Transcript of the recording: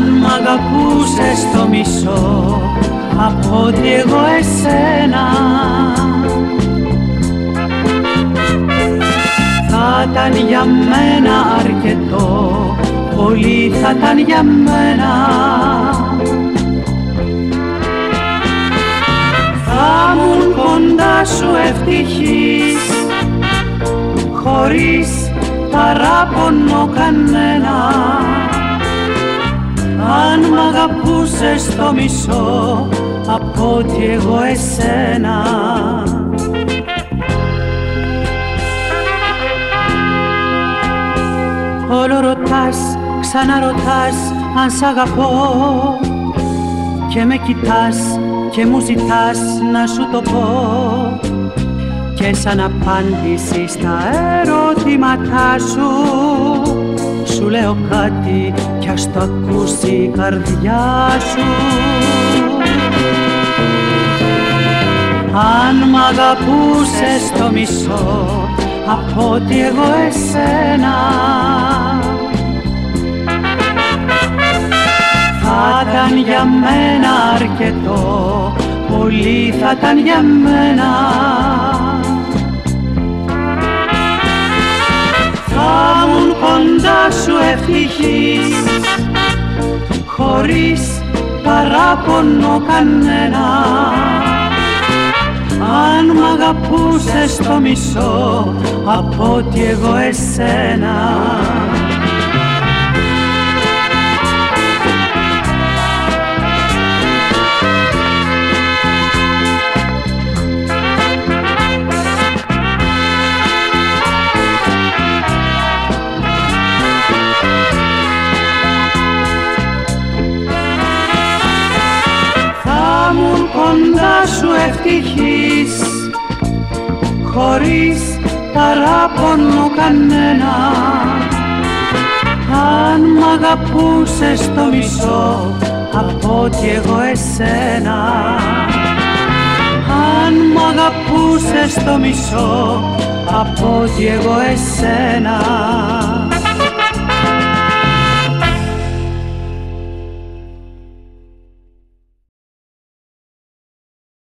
Αν μ' αγαπούσες το μισό από ότι εγώ εσένα, θα ήταν για μένα αρκετό, πολύ θα ήταν για μένα. Θα ήμουν κοντά σου ευτυχής, χωρίς παράπονο κανένα. Αν μ' αγαπούσες το μισό από ότι εγώ εσένα. Όλο ρωτάς, ξαναρωτάς αν σ' αγαπώ και με κοιτάς και μου ζητάς να σου το πω, και σαν απάντηση στα ερωτήματά σου σου λέω κάτι κι ας το ακούσει η καρδιά σου. Αν μ' αγαπούσες το μισό από ότι εγώ εσένα, θα ήταν για μένα αρκετό, πολύ θα ήταν για μένα. Θα ήμουν κοντά σου ευτυχής, χωρίς παράπονο κανένα. Αν μ' αγαπούσες το μισό από ότι εγώ εσένα. Κοντά σου ευτυχής, χωρίς παράπονο κανένα. Αν μ' αγαπούσες το μισό από ότι εγώ εσένα. Αν μ' αγαπούσες το μισό από ότι εγώ εσένα.